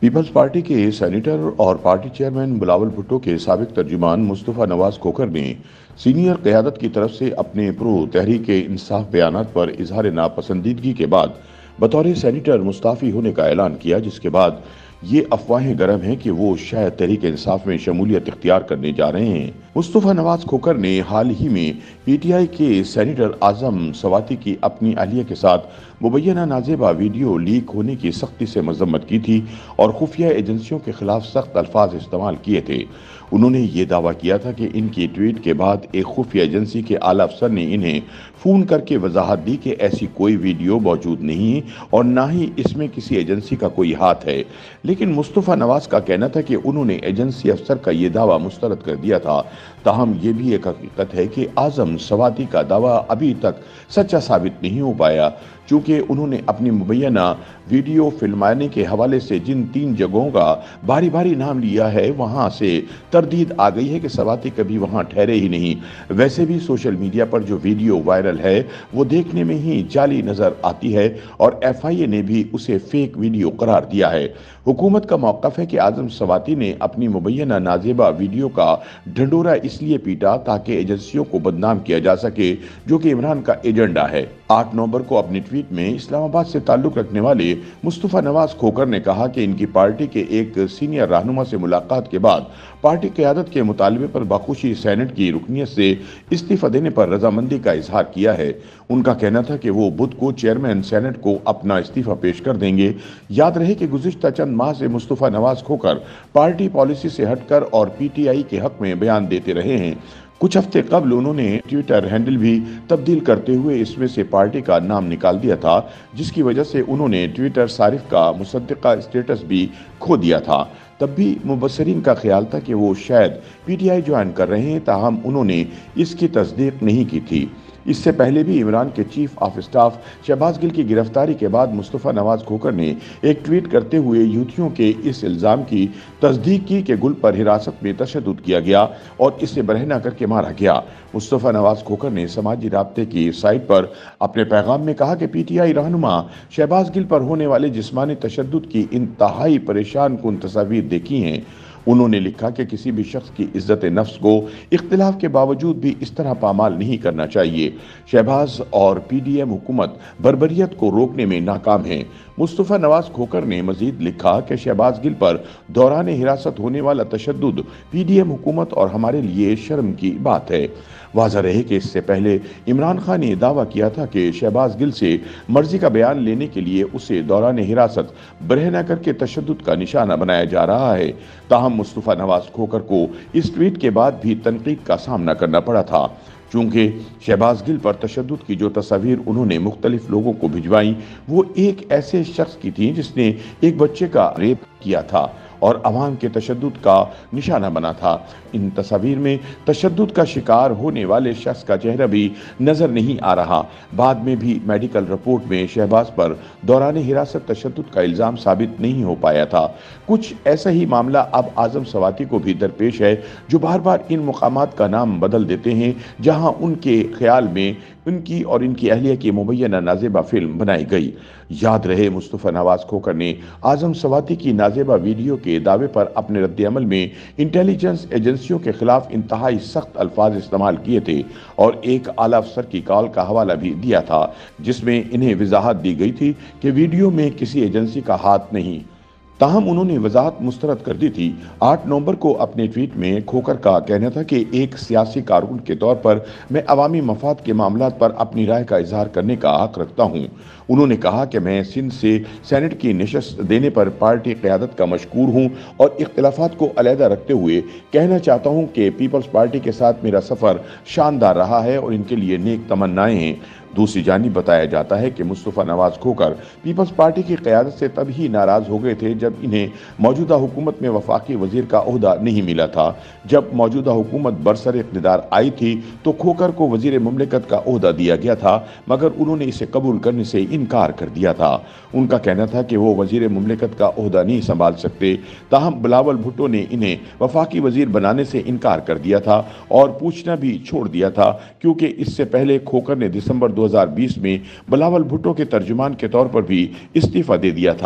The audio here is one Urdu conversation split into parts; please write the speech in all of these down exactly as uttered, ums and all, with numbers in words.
پیپلز پارٹی کے سینیٹر اور پارٹی چیئرمین بلاول بھٹو کے سابق ترجمان مصطفیٰ نواز کھوکھر نے سینئر قیادت کی طرف سے اپنے پرو تحریک انصاف بیانات پر اظہار ناپسندیدگی کے بعد بطور سینیٹر مستعفی ہونے کا اعلان کیا، جس کے بعد یہ افواہیں گرم ہیں کہ وہ شاید تحریک انصاف میں شمولیت اختیار کرنے جا رہے ہیں۔ مصطفیٰ نواز کھوکھر نے حال ہی میں پی ٹی آئی کے سینیٹر اعظم سواتی کی اپنی اہلیہ کے ساتھ مبینہ نازیبہ ویڈیو لیک ہونے کی سختی سے مذمت کی تھی اور خفیہ ایجنسیوں کے خلاف سخت الفاظ استعمال کیے تھے۔ انہوں نے یہ دعویٰ کیا تھا کہ ان کی ٹویٹ کے بعد ایک خفیہ ایجنسی کے اعلیٰ افسر نے انہیں فون کر کے وضاحت دی کہ ایسی کوئی ویڈیو موجود نہیں اور نہ ہی اس میں کسی ایجنسی کا کوئی ہاتھ ہے، لیکن مصطفیٰ نواز کا کہنا تھا کہ انہوں نے ایجنسی افسر کا یہ دعویٰ مسترد کر دیا تھا۔ تاہم یہ بھی ایک حقیقت ہے کہ اعظم سواتی کا دعویٰ ابھی تک سچا ثابت نہیں ہو پایا، چونکہ انہوں نے اپنی مبینہ ویڈیو فلمانے کے حوالے سے جن تین جگہوں کا باری باری نام لیا ہے وہاں سے تردید آ گئی ہے کہ سواتی کبھی وہاں ٹھہرے ہی نہیں۔ ویسے بھی سوشل میڈیا پر جو ویڈیو وائرل ہے وہ دیکھنے میں ہی جعلی نظر آتی ہے اور ایف آئی اے نے بھی اسے فیک ویڈیو قرار دیا ہے۔ حکومت کا موقف ہے کہ اعظم سواتی نے اپنی مبینہ نازیبہ ویڈیو کا ڈھنڈورا اس لیے پیٹا تاکہ ایجنسیوں کو بدنام کیا جا سکے، جو کہ عمران کا ایجنڈا ہے۔ آٹھ نومبر کو اپنی ٹویٹ میں اسلام آباد سے تعلق رکھنے والے مصطفیٰ نواز کھوکھر نے کہا کہ ان کی پارٹی کے ایک سینئر رہنما سے ملاقات کے بعد پارٹی قیادت کے مطالبے پر بخوشی سینٹ کی رکنیت سے استعفیٰ دینے پر رضامندی کا اظہار کیا ہے۔ ان کا کہنا تھا کہ وہ بدھ کو چیئرمین سینٹ کو اپنا استعفیٰ پیش کر دیں گے۔ یاد رہے کہ گزشتہ چند ماہ سے مصطفیٰ نواز کھوکھر پارٹی پالیسی سے ہٹ کر اور پی ٹی آئی کے حق میں بیان دیتے رہے ہیں۔ کچھ ہفتے قبل انہوں نے ٹویٹر ہینڈل بھی تبدیل کرتے ہوئے اس میں سے پارٹی کا نام نکال دیا تھا، جس کی وجہ سے انہوں نے ٹویٹر صارف کا مصدقہ اسٹیٹس بھی کھو دیا تھا۔ تب بھی مبصرین کا خیال تھا کہ وہ شاید پی ٹی آئی جوائن کر رہے ہیں، تاہم انہوں نے اس کی تصدیق نہیں کی تھی۔ اس سے پہلے بھی عمران کے chief of staff Shahbaz Gill کی گرفتاری کے بعد مصطفیٰ نواز کھوکھر نے ایک ٹویٹ کرتے ہوئے یوتھیوں کے اس الزام کی تصدیق کی کہ گل پر حراست میں تشدد کیا گیا اور اسے برہنہ کر کے مارا گیا۔ مصطفیٰ نواز کھوکھر نے سماجی رابطے کی سائٹ پر اپنے پیغام میں کہا کہ پی ٹی آئی رہنما شہباز گل پر ہونے والے جسمانی تشدد کی انتہائی پریشان کن تصاویر دیکھی ہیں۔ انہوں نے لکھا کہ کسی بھی شخص کی عزت نفس کو اختلاف کے باوجود بھی اس طرح پامال نہیں کرنا چاہیے۔ شہباز اور پی ڈی ایم حکومت بربریت کو روکنے میں ناکام ہے۔ مصطفیٰ نواز کھوکھر نے مزید لکھا کہ شہباز گل پر دوران حراست ہونے والا تشدد پی ڈی ایم حکومت اور ہمارے لیے شرم کی بات ہے۔ واضح رہے کہ اس سے پہلے عمران خان نے دعویٰ کیا تھا کہ شہباز گل سے مرضی کا بیان لینے کے لیے اسے دوران حراست برہنہ کر کے تشدد کا نشانہ بنایا جا رہا ہے۔ تاہم مصطفیٰ نواز کھوکھر کو اس ٹویٹ کے بعد بھی تنقید کا سامنا کرنا پڑا تھا، چونکہ شہباز گل پر تشدد کی جو تصاویر انہوں نے مختلف لوگوں کو بھجوائیں وہ ایک ایسے شخص کی تھیں جس نے ایک بچے کا ریپ کیا تھا اور عوام کے تشدد کا نشانہ بنا تھا۔ ان تصاویر میں تشدد کا شکار ہونے والے شخص کا چہرہ بھی نظر نہیں آ رہا۔ بعد میں بھی میڈیکل رپورٹ میں شہباز پر دوران حراست تشدد کا الزام ثابت نہیں ہو پایا تھا۔ کچھ ایسا ہی معاملہ اب اعظم سواتی کو بھی درپیش ہے، جو بار بار ان مقامات کا نام بدل دیتے ہیں جہاں ان کے خیال میں ان کی اور ان کی اہلیہ کی مبینہ نازیبہ فلم بنائی گئی۔ یاد رہے مصطفیٰ نواز کھوکھر نے اعظم سواتی کی نازیبہ ویڈیو کے دعوے پر اپنے رد عمل میں انٹیلیجنس ایجنسیوں کے خلاف انتہائی سخت الفاظ استعمال کیے تھے اور ایک اعلیٰ افسر کی کال کا حوالہ بھی دیا تھا، جس میں انہیں وضاحت دی گئی تھی کہ ویڈیو میں کسی ایجنسی کا ہاتھ نہیں۔ تاہم انہوں نے وضاحت مسترد کر دی تھی۔ آٹھ نومبر کو اپنے ٹویٹ میں کھوکھر کا کہنا تھا کہ ایک سیاسی کارکن کے طور پر میں عوامی مفاد کے معاملات پر اپنی رائے کا اظہار کرنے کا حق رکھتا ہوں۔ انہوں نے کہا کہ میں سندھ سے سینٹ کی نشست دینے پر پارٹی قیادت کا مشکور ہوں اور اختلافات کو علیحدہ رکھتے ہوئے کہنا چاہتا ہوں کہ پیپلز پارٹی کے ساتھ میرا سفر شاندار رہا ہے اور ان کے لیے نیک تمنائیں ہیں۔ دوسری جانب بتایا جاتا ہے کہ مصطفیٰ نواز کھوکھر پیپلز پارٹی کی قیادت سے تب ہی ناراض ہو گئے تھے جب انہیں موجودہ حکومت میں وفاقی وزیر کا عہدہ نہیں ملا تھا۔ جب موجودہ حکومت برسر اقتدار آئی تھی تو کھوکھر کو وزیر مملکت کا عہدہ دیا گیا تھا، مگر انہوں نے اسے قبول کرنے سے انکار کر دیا تھا۔ ان کا کہنا تھا کہ وہ وزیر مملکت کا عہدہ نہیں سنبھال سکتے، تاہم بلاول بھٹو نے انہیں وفاقی وزیر بنانے سے انکار کر دیا تھا اور پوچھنا بھی چھوڑ دیا تھا، کیونکہ اس سے پہلے کھوکھر نے دسمبر دو ہزار بیس میں بلاول بھٹو کے ترجمان کے طور پر بھی استعفیٰ دے دیا تھا۔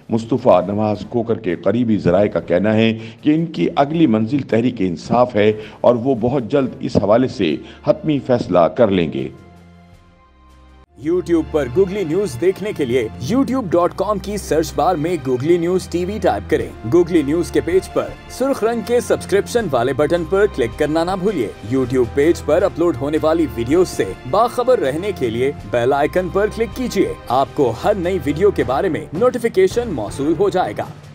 मुस्तफ़ा नवाज खोखर के करीबी ज़राए का कहना है कि इनकी अगली मंजिल तहरीक इंसाफ है और वो बहुत जल्द इस हवाले से हतमी फैसला कर लेंगे। YouTube पर गूगली न्यूज देखने के लिए यूट्यूब डॉट कॉम की सर्च बार में गूगली न्यूज टीवी टाइप करें। गूगली न्यूज के पेज पर सुर्ख रंग के सब्सक्रिप्शन वाले बटन पर क्लिक करना ना भूलिए। YouTube पेज पर अपलोड होने वाली वीडियोस से बाखबर रहने के लिए बेल आइकन पर क्लिक कीजिए। आपको हर नई वीडियो के बारे में नोटिफिकेशन मौसूल हो जाएगा।